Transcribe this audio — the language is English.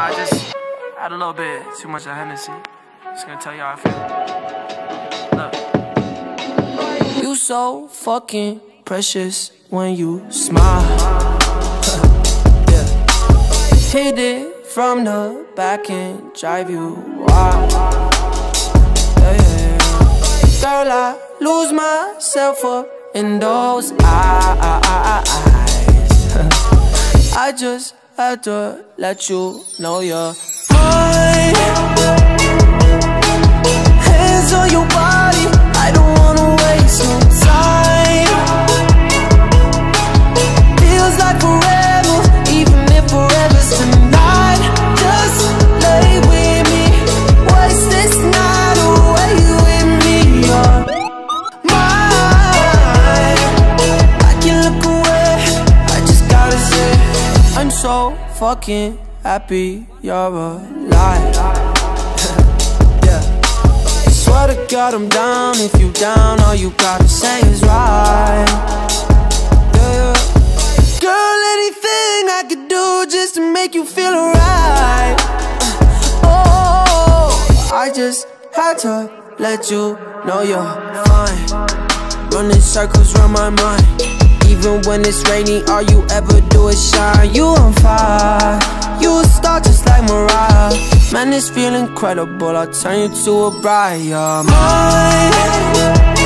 I just had a little bit too much of Hennessy. Just gonna tell you how I feel. Look. You so fucking precious when you smile. Yeah. Hit it from the back and drive you wild. Yeah, yeah, yeah. Girl, I lose myself up in those eyes. I just had to let you know you're mine. Hands on your body, I don't wanna waste no time. Feels like forever, even if forever's tonight. Just lay with me, waste this night away with me. You're mine. I can look away, I just gotta say I'm so fucking happy you're alive. Yeah. Swear to God I'm down. If you down, all you gotta say is right. Yeah. Girl, anything I could do just to make you feel alright. Oh, I just had to let you know you're fine. Running circles around my mind. Even when it's rainy, all you ever do is shine. You on fire, you a star just like Mariah. Man, this feel incredible, I'll turn you to a bride. You're mine.